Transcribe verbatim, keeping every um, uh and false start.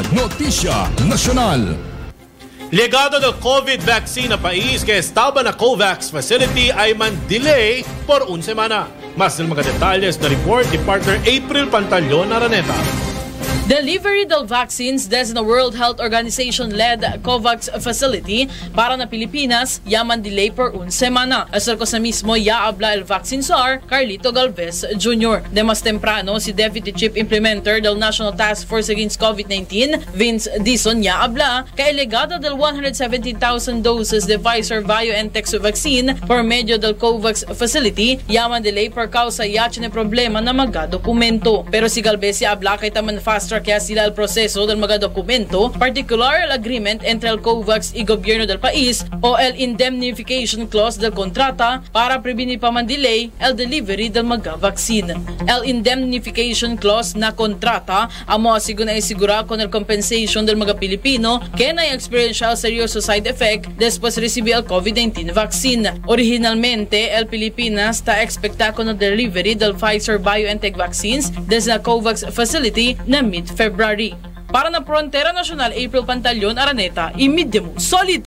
Balita, Notisya Nacional. Legado del COVID vaccine na país que estaba na COVAX facility ay man-delay por un semana. Mas ng mga detalles na report ni partner April Pantaleon Araneta. Delivery del vaccines desde na World Health Organization-led COVAX facility para na Pilipinas yaman delay por un semana. Asal ko sa mismo ya habla el vaccine czar Carlito Galvez Junior De mas temprano, si Deputy Chief Implementer del National Task Force Against COVID nineteen, Vince Dizon, ya habla kay legado del one hundred seventeen thousand doses de Pfizer-BioNTech vaccine por medio del COVAX facility yaman delay por causa ya chine problema na magadokumento. Pero si Galvez ya habla kay taman faster kaya sila el proseso del mga dokumento, particular el agreement entre el COVAX y gobierno del país o el indemnification clause del kontrata para prevenir pa man delay el delivery del mga vaccine. El indemnification clause na kontrata amo asigo na isigura con el compensation del mga Pilipino que na experience el seryoso side effect después recibir el COVID nineteen vaccine. Originalmente, el Pilipinas ta expecta con el delivery del Pfizer-BioNTech vaccines desde la COVAX facility na mid-February. Para na Frontera Nacional, April Pantaleon Araneta, imidemo solid.